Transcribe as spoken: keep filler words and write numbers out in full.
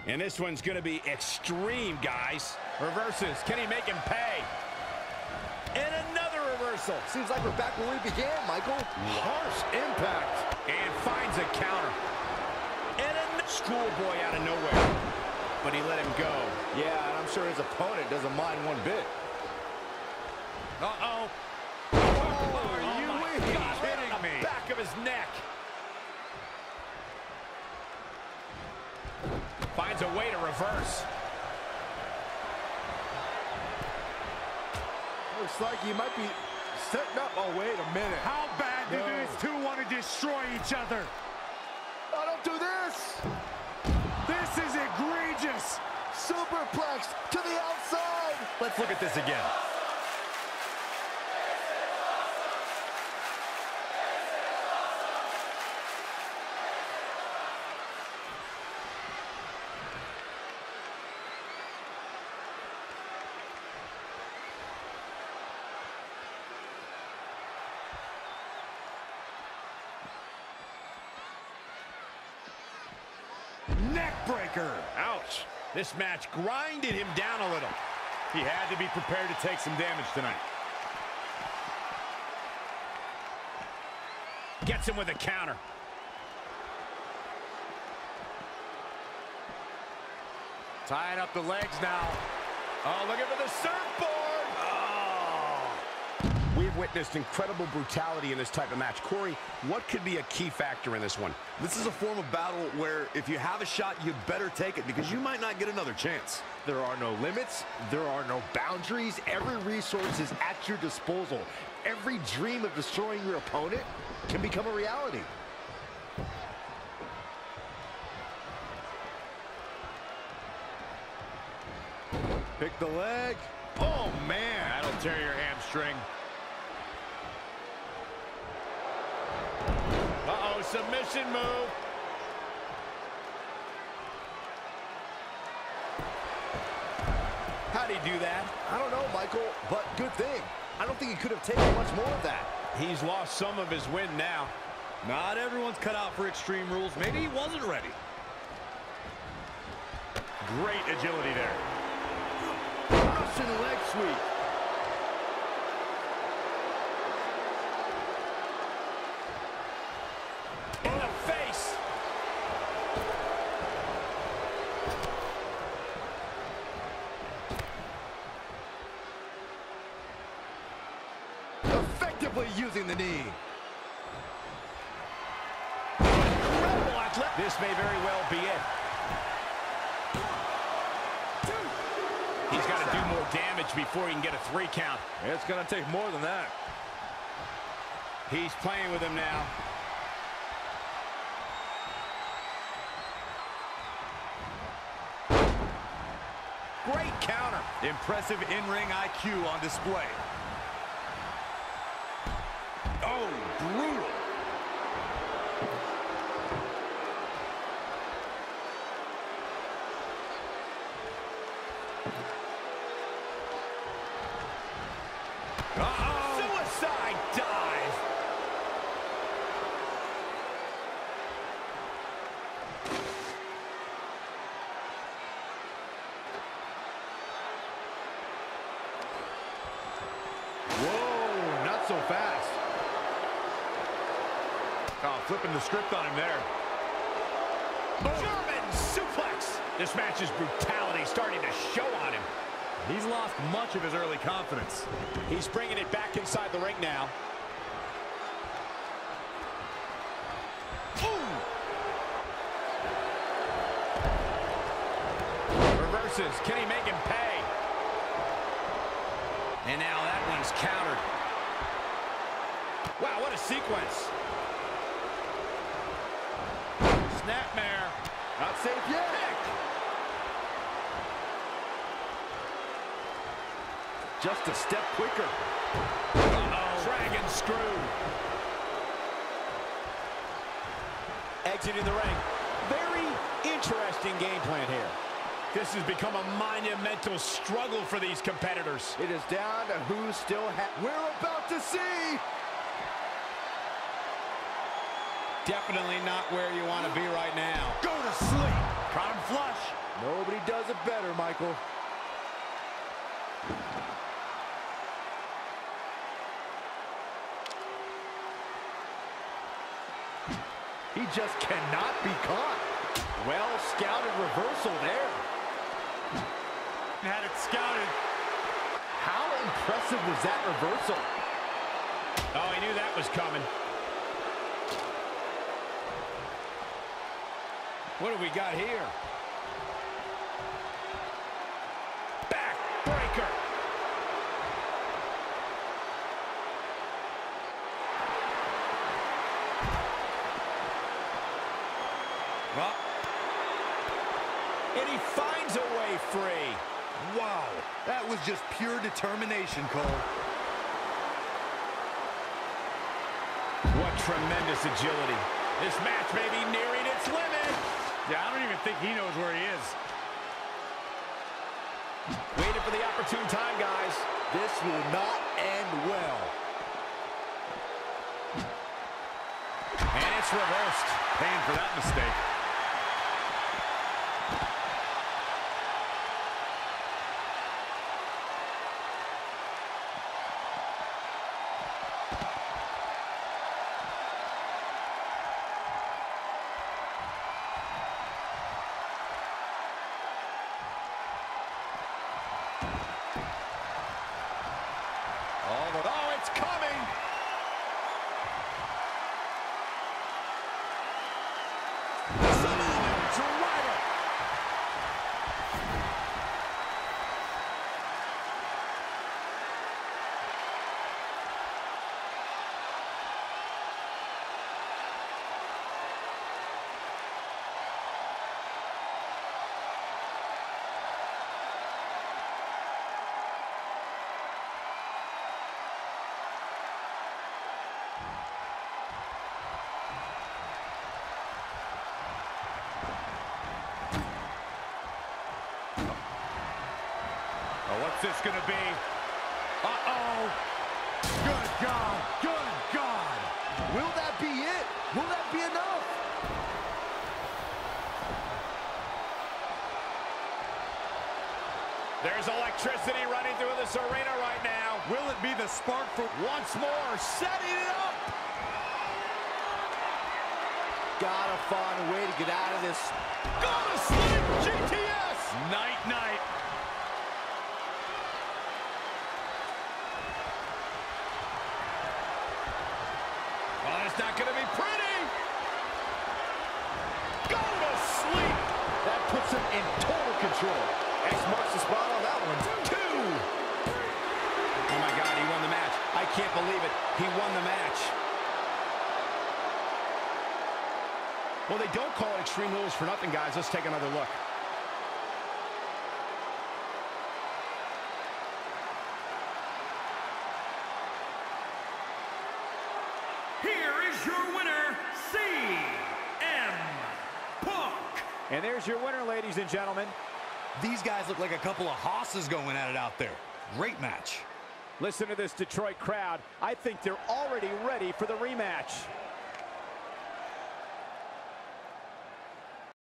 And this one's going to be extreme, guys. Reverses. Can he make him pay? And another reversal. Seems like we're back where we began, Michael. Harsh impact. And finds a counter. And a schoolboy out of nowhere. But he let him go. Yeah, and I'm sure his opponent doesn't mind one bit. Uh-oh. Oh, are you oh my God, kidding right on the me? back of his neck. Finds a way to reverse. Looks like he might be setting up. Oh, wait a minute. How bad do No. these two want to destroy each other? Oh, don't do this. This is egregious. Superplex to the outside. Let's look at this again. Neckbreaker. Ouch. This match grinded him down a little. He had to be prepared to take some damage tonight. Gets him with a counter. Tying up the legs now. Oh, looking for the surfboard. Oh. We've witnessed incredible brutality in this type of match. Corey, what could be a key factor in this one? This is a form of battle where if you have a shot, you better take it because you might not get another chance. There are no limits. There are no boundaries. Every resource is at your disposal. Every dream of destroying your opponent can become a reality. Pick the leg. Oh, man. That'll tear your hamstring. Uh-oh, submission move. How'd he do that? I don't know, Michael, but good thing. I don't think he could have taken much more of that. He's lost some of his wind now. Not everyone's cut out for extreme rules. Maybe he wasn't ready. Great agility there. Russian leg sweep. In the face. Effectively using the knee. Incredible athletic. This may very well be it. He's got to do more damage before he can get a three count. It's going to take more than that. He's playing with him now. Great counter. Impressive in-ring I Q on display. Oh, brutal. Uh-oh. Suicide dive. Whoa, not so fast. Oh, flipping the script on him there. German suplex. This match's brutality starting to show on him. He's lost much of his early confidence. He's bringing it back inside the ring now. Ooh. Reverses. Can he make him pay? And now that one's countered. Wow, what a sequence. Snapmare. Not safe yet. Just a step quicker. Uh-oh. Dragon screw. Exiting the ring. Very interesting game plan here. This has become a monumental struggle for these competitors. It is down to who still has. We're about to see. Definitely not where you want to be right now. Go to sleep. Caught him flush. it better, Michael. He just cannot be caught. Well-scouted reversal there. Had it scouted. How impressive was that reversal? Oh, he knew that was coming. What do we got here? Back breaker. Well, And he finds a way free. wow. That was just pure determination, Cole. What tremendous agility. This match may be nearing its limit. Yeah, I don't even think he knows where he is. Waiting for the opportune time, guys. This will not end well. And it's reversed. Paying for that mistake. Oh, it's coming. Driver. Oh, what's this gonna be? Uh-oh. Good God, good God. Will that be it? Will that be enough? There's electricity running through this arena right now. Will it be the spark for... Once more, setting it up. Gotta find a way to get out of this. Gotta sleep, G T S. Night, night. Well, it's not going to be pretty. Go to sleep. That puts him in total control. X marks the spot on that one. Two. Oh, my God, he won the match. I can't believe it. He won the match. Well, they don't call it Extreme Rules for nothing, guys. Let's take another look. Here is your winner, C M Punk. And there's your winner, ladies and gentlemen. These guys look like a couple of hosses going at it out there. Great match. Listen to this Detroit crowd. I think they're already ready for the rematch.